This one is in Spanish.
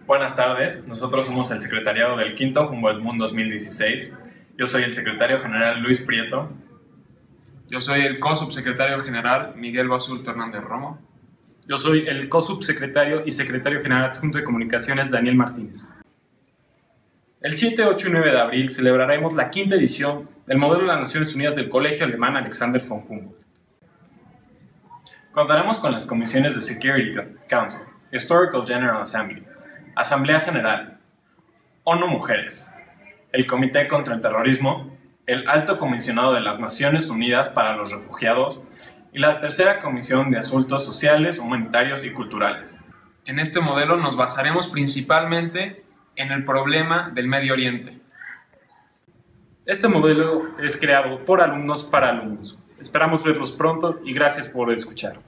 Buenas tardes, nosotros somos el secretariado del Quinto Humboldt Moon 2016. Yo soy el secretario general Luis Prieto. Yo soy el co-subsecretario general Miguel Basulto Hernández Romo. Yo soy el co-subsecretario y secretario general adjunto de comunicaciones Daniel Martínez. El 7, 8 y 9 de abril celebraremos la quinta edición del modelo de las Naciones Unidas del Colegio Alemán Alexander von Humboldt. Contaremos con las comisiones de Security Council, Historical General Assembly, Asamblea General, ONU Mujeres, el Comité contra el Terrorismo, el Alto Comisionado de las Naciones Unidas para los Refugiados y la Tercera Comisión de Asuntos Sociales, Humanitarios y Culturales. En este modelo nos basaremos principalmente en el problema del Medio Oriente. Este modelo es creado por alumnos para alumnos. Esperamos verlos pronto y gracias por escuchar.